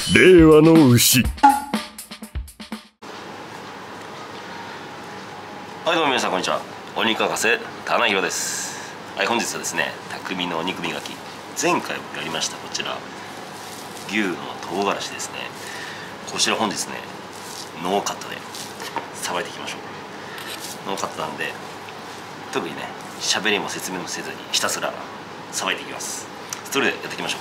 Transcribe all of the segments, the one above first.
令和の牛。 はい、どうも皆さんこんにちは。お肉博士棚弘です。はい、本日はですね、匠のお肉磨き、前回もやりましたこちら牛の唐辛子ですね。こちら本日ね、ノーカットでさばいていきましょう。ノーカットなんで特にね、喋りも説明もせずにひたすらさばいていきます。それでやっていきましょう。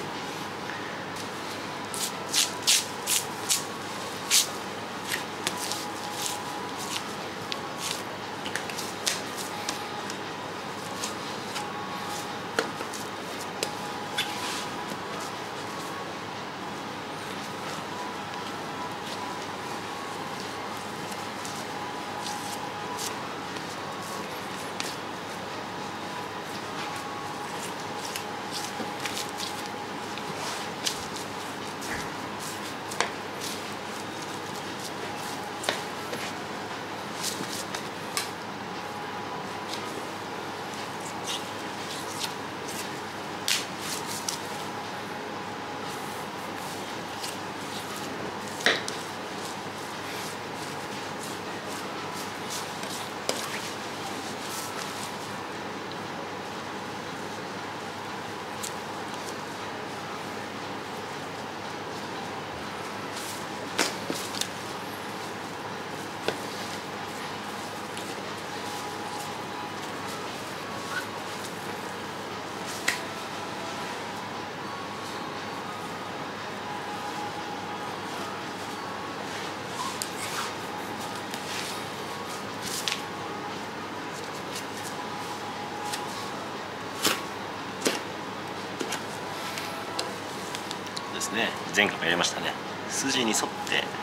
ですね、前回もやりましたね。筋に沿って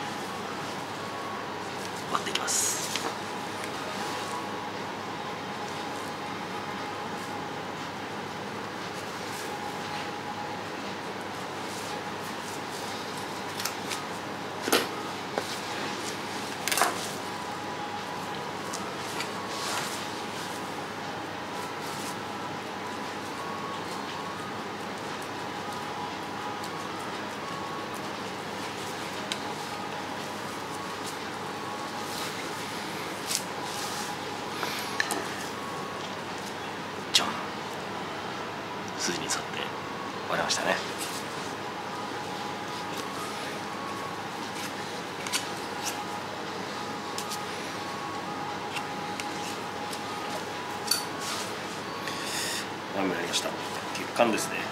割っていきます。筋に沿って割れましたね。何もやりました。血管ですね。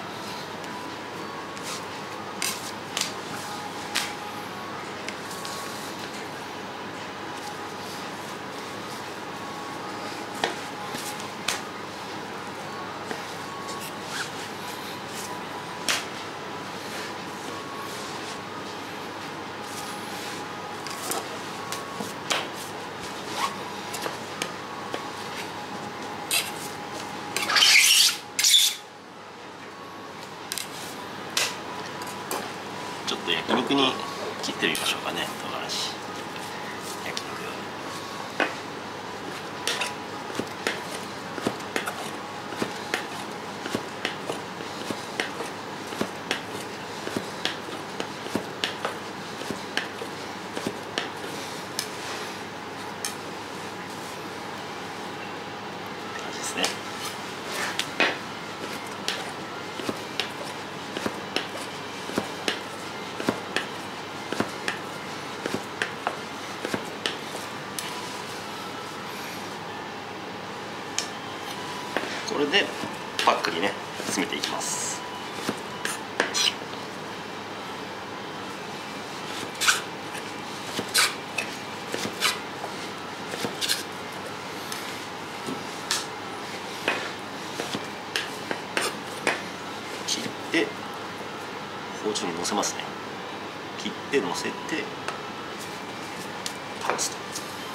ちょっと焼肉に切ってみましょうかね、唐辛子。焼肉用に。って感じですね。これでパックにね詰めていきます。切って包丁にのせますね。切ってのせて離すと。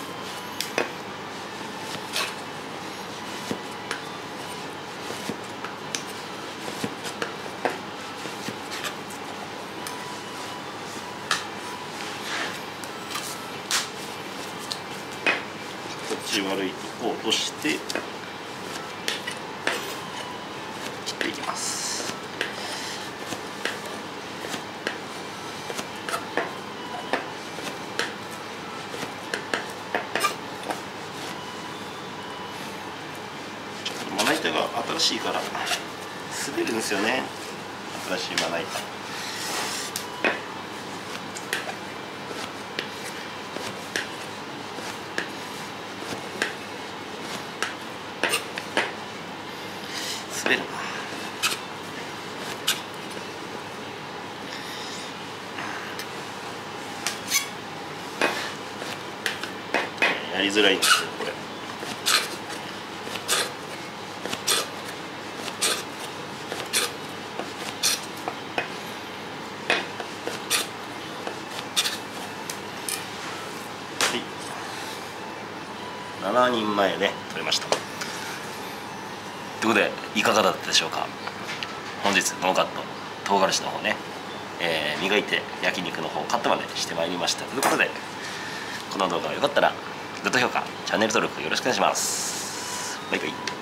悪いとこを落として切っていきます。 新しいから滑るんですよね、新しいまな板。滑るな。やりづらいんですよこれ。7人前で取れました。ということでいかがだったでしょうか。本日ノーカット唐辛子の方ね、磨いて焼肉の方カットまでしてまいりました。ということでこの動画が良かったらグッド評価、チャンネル登録よろしくお願いします。バイバイ。